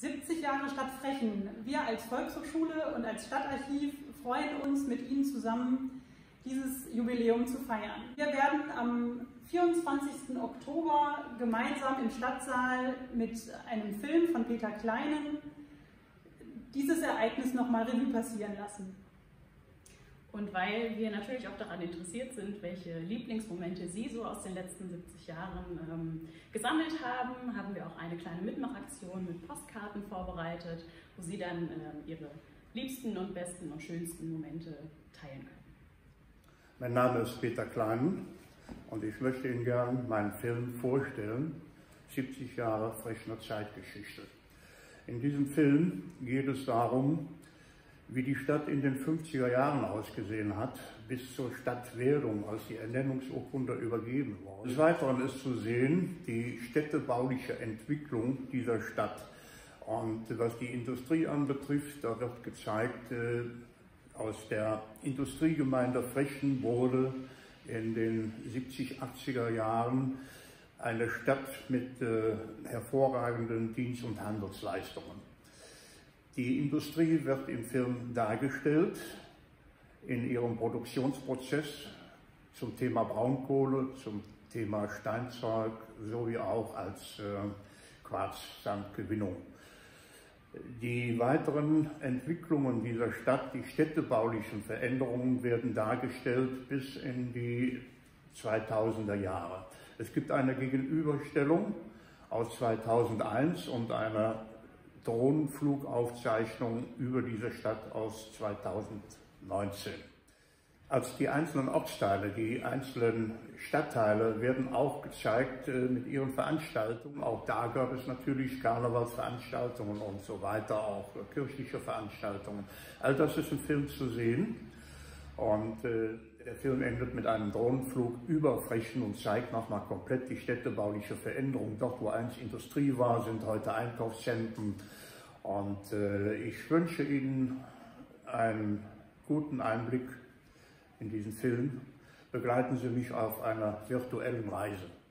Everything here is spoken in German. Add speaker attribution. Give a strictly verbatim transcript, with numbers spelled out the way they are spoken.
Speaker 1: siebzig Jahre Stadt Frechen. Wir als Volkshochschule und als Stadtarchiv freuen uns, mit Ihnen zusammen dieses Jubiläum zu feiern. Wir werden am vierundzwanzigsten Oktober gemeinsam im Stadtsaal mit einem Film von Peter Kleinen dieses Ereignis nochmal Revue passieren lassen.
Speaker 2: Und weil wir natürlich auch daran interessiert sind, welche Lieblingsmomente Sie so aus den letzten siebzig Jahren ähm, gesammelt haben, haben wir auch eine kleine Mitmachaktion mit Postkarten vorbereitet, wo Sie dann äh, Ihre liebsten und besten und schönsten Momente teilen können.
Speaker 3: Mein Name ist Peter Kleinen und ich möchte Ihnen gern meinen Film vorstellen, siebzig Jahre Frechener Zeitgeschichte. In diesem Film geht es darum, wie die Stadt in den fünfziger Jahren ausgesehen hat, bis zur Stadtwerdung, als die Ernennungsurkunde übergeben wurde. Des Weiteren ist zu sehen die städtebauliche Entwicklung dieser Stadt. Und was die Industrie anbetrifft, da wird gezeigt, äh, aus der Industriegemeinde Frechen wurde in den siebzig, achtziger Jahren eine Stadt mit äh, hervorragenden Dienst- und Handelsleistungen. Die Industrie wird im Film dargestellt in ihrem Produktionsprozess zum Thema Braunkohle, zum Thema Steinzeug sowie auch als äh, Quarzsandgewinnung. Die weiteren Entwicklungen dieser Stadt, die städtebaulichen Veränderungen, werden dargestellt bis in die zweitausender Jahre. Es gibt eine Gegenüberstellung aus zweitausendeins und eine Drohnenflugaufzeichnung über diese Stadt aus zweitausendneunzehn. Als die einzelnen Ortsteile, die einzelnen Stadtteile werden auch gezeigt äh, mit ihren Veranstaltungen. Auch da gab es natürlich Karnevalsveranstaltungen und so weiter, auch äh, kirchliche Veranstaltungen. All das ist im Film zu sehen. Und äh, der Film endet mit einem Drohnenflug über Frechen und zeigt nochmal komplett die städtebauliche Veränderung. Dort, wo einst Industrie war, sind heute Einkaufszentren. Und äh, ich wünsche Ihnen einen guten Einblick in diesen Film. Begleiten Sie mich auf einer virtuellen Reise.